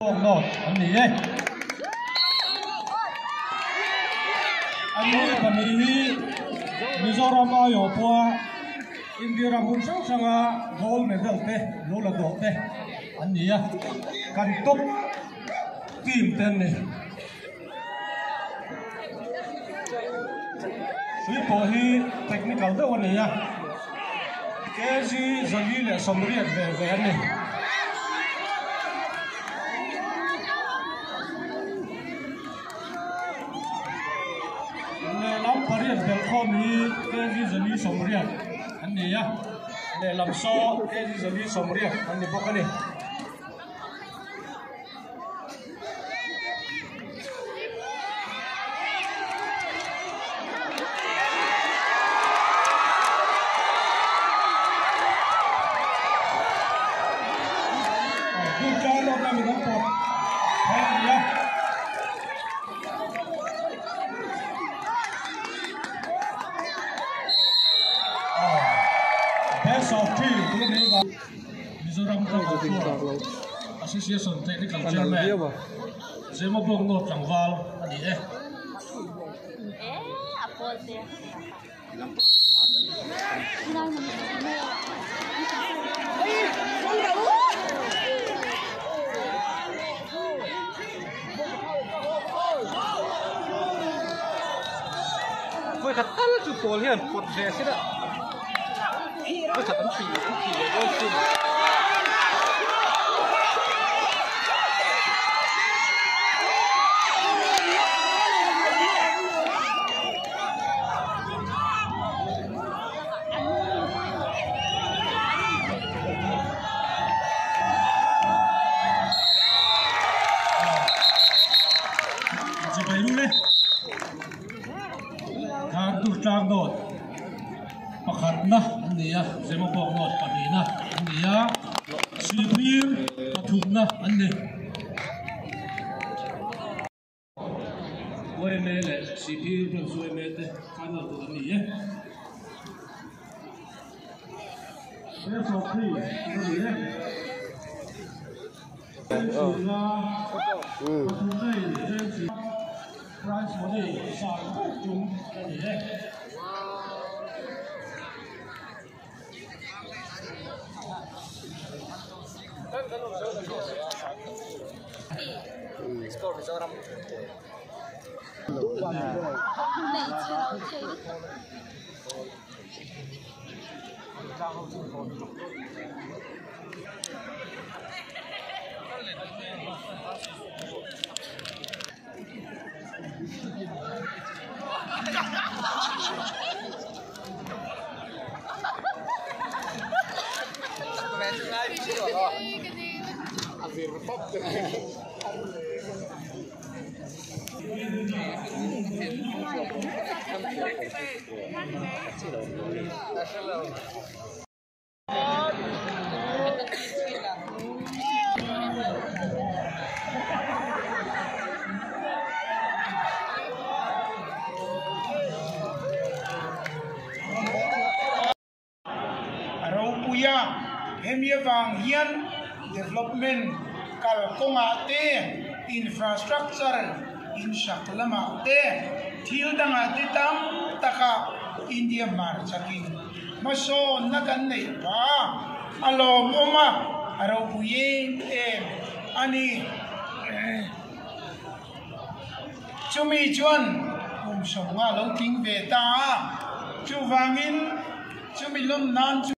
Nốt anh nhỉ anh nhỉ còn đi Mizoram ayo qua India ram hun sang sang gold medal te gold là độ te anh nhỉ can top team tên này suy po hi technical đó anh nhỉ cái gì zali là somri về anh này làm pariat del khomi cái gì zali somri anh nhỉ để làm sao cái gì zali somri anh nhỉ bóc cái này Mizoram Association Technical Chairman Zemo Bong Not Langwal ani apol te Voi khát ăn chút bol hiền cột rẻ xí đó. Voi khát ăn phì để đôi xin. Chỉ phải luôn đấy. Thang tur trang nốt, pakhat na anh à, zemo bong nốt pani na anh à, sipir pathum na anh quay mê lệ sipir bên xuôi mê te final của anh à, đây số phi anh à, prize money sang chung cái gì đấy score Mizoram Hemia vang hian development kal konga te infrastructure in shaklama te thil danga te tam taka India mar chakin maso nakan nei ba alom oma aro puye ani chumi chuan somnga lo ting ve ta chu wangin chumi lom nan